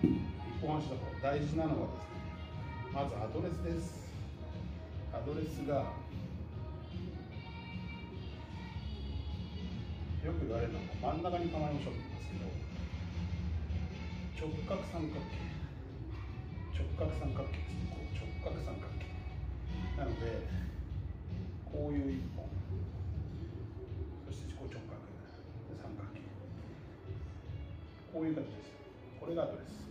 一本足だと大事なのはですね、まずアドレスです。アドレスがよく言われるのは真ん中に構えましょうって言いますけど、直角三角形、直角三角形ですね。こう直角三角形なので、こういう一本、そしてこう直角三角形、こういう形です。これがアドレス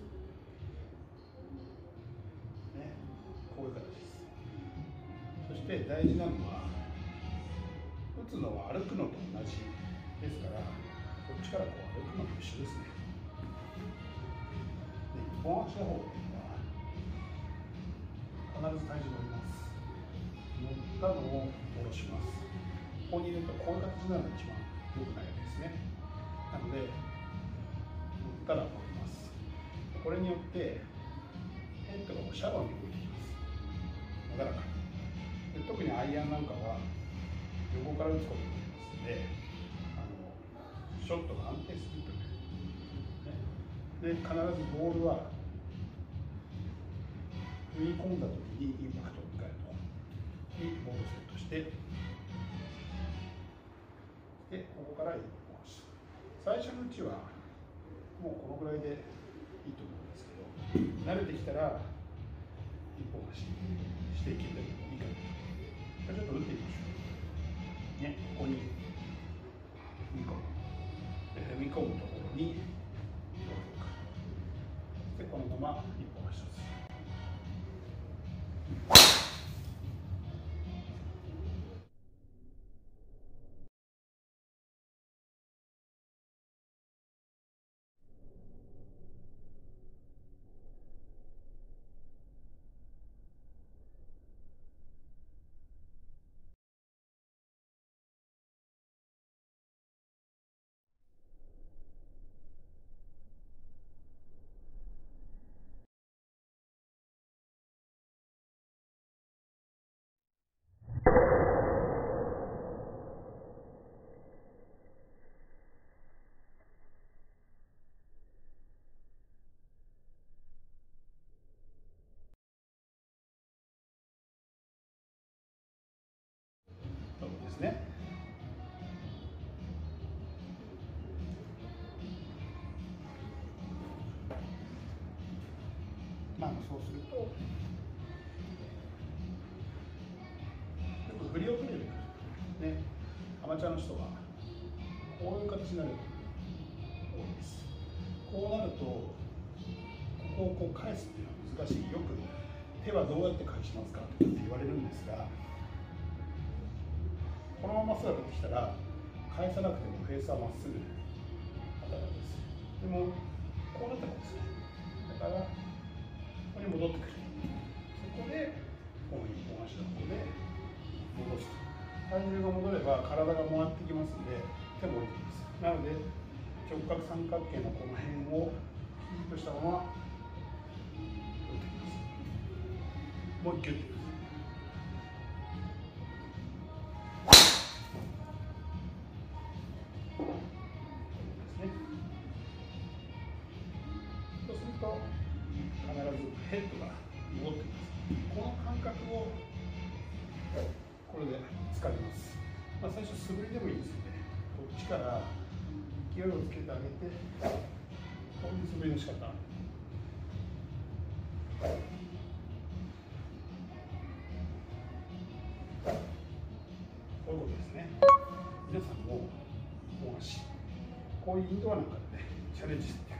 ね、こういう形です。そして大事なのは、打つのは歩くのと同じですから、こっちからこう歩くのと一緒ですね。で、一本足の方っていうのは必ず体重乗ります。乗ったのを下ろします。ここにいるとこういう形になるのが一番良くないわけですね。なので、乗ったら下ります。これによってヘッドがシャドウに動いてきます。なだらかに。で、特にアイアンなんかは横から打つことになりますので、ショットが安定するという、ね、で必ずボールは踏み込んだ時にインパクトを迎えるとにボールをセットして、でここから一本足。最初のうちはもうこのぐらいでいいと思うんですけど、慣れてきたら一本足していけてもいいかなと。ちょっと打ってみましょうね。ここに踏み込む、踏み込むところにボールを置く。でこのまま一本足をする。そうですね。そうすると、よく振り遅れるね、アマチュアの人はこういう形になる多いです。こうなると、ここをこう返すっていうのは難しい。よく手はどうやって返しますかって言われるんですが、このまま姿できたら返さなくてもフェースはまっすぐ当たるんです。でもこうなったらですね、だからここに戻ってくる。そこでこの一本足の方で戻すと。体重が戻れば体が回ってきますので手も降りてきます。なので直角三角形のこの辺をキープしたまま打ってきます。もうギュッと。そうすると必ずヘッドが戻ってきます。この感覚をこれで使います。最初素振りでもいいですよね。こっちから勢いをつけてあげて、こういう素振りの仕方。こういうことですね。皆さんも本足、こういうインドアなんかでね、チャレンジして